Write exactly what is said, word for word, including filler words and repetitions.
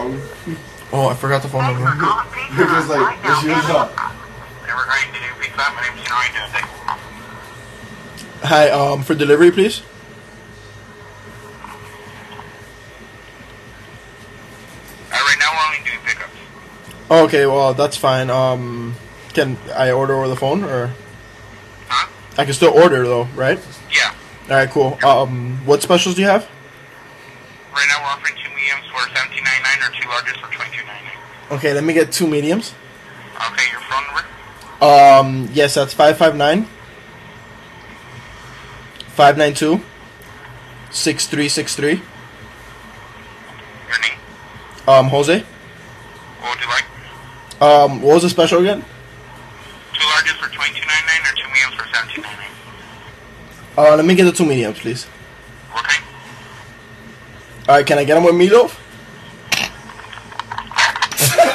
phone. Oh, I forgot the phone number. You're just like, just use it up. Never going to do pizza. My name's How you doing today? Hi, um, for delivery, please. Uh, right now we're only doing pickups. Okay, well, that's fine. Um, can I order over the phone, or? Huh? I can still order, though, right? Yeah. Alright, cool. Um, what specials do you have? Right now we're offering two mediums for seventeen ninety-nine or two larges for twenty-two ninety-nine. Okay, let me get two mediums. Okay, your phone number? Um, yes, that's five five nine, five nine two, six three six three. Your name? Um, Jose. What would you like? Um, what was the special again? Two larges for twenty-two ninety-nine or two mediums for seventeen ninety-nine. Uh, let me get the two mediums, please. Okay. Alright, can I get them with meatloaf?